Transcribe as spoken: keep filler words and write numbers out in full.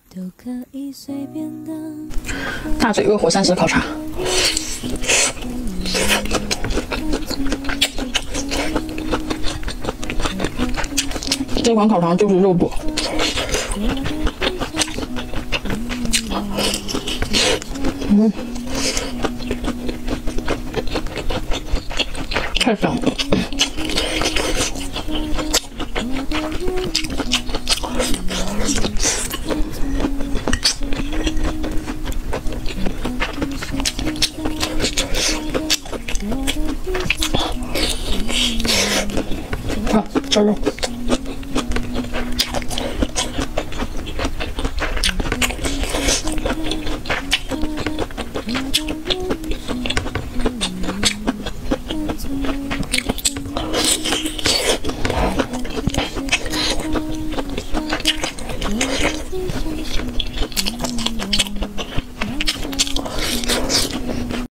大嘴热火三丝烤肠。这款烤肠就是肉多。嗯，太香了。好，烧肉。